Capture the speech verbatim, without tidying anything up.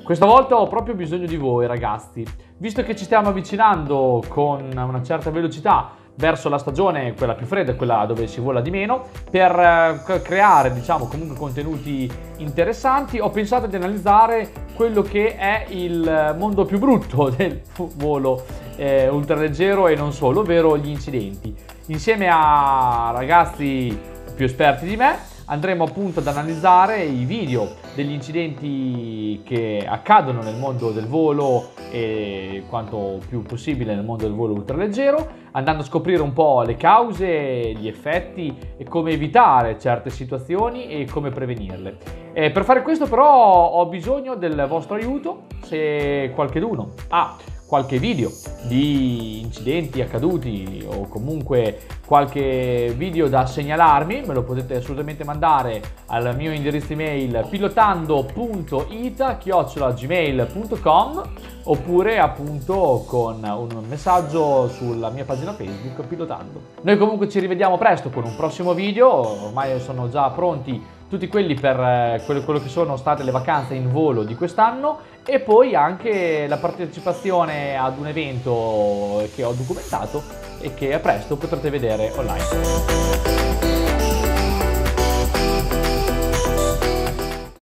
Questa volta ho proprio bisogno di voi ragazzi, visto che ci stiamo avvicinando con una certa velocità verso la stagione, quella più fredda, quella dove si vola di meno, per eh, creare diciamo comunque contenuti interessanti ho pensato di analizzare quello che è il mondo più brutto del volo eh, ultraleggero e non solo, ovvero gli incidenti. Insieme a ragazzi più esperti di me andremo appunto ad analizzare i video degli incidenti che accadono nel mondo del volo e quanto più possibile nel mondo del volo ultraleggero, andando a scoprire un po' le cause, gli effetti e come evitare certe situazioni e come prevenirle. E per fare questo però ho bisogno del vostro aiuto. Se qualcheduno ha qualche video di incidenti accaduti o comunque qualche video da segnalarmi, me lo potete assolutamente mandare al mio indirizzo email pilotando punto ita chiocciola gmail punto com oppure appunto con un messaggio sulla mia pagina Facebook Pilotando. Noi comunque ci rivediamo presto con un prossimo video, ormai sono già pronti tutti quelli per quello, quello che sono state le vacanze in volo di quest'anno e poi anche la partecipazione ad un evento che ho documentato e che a presto potrete vedere online.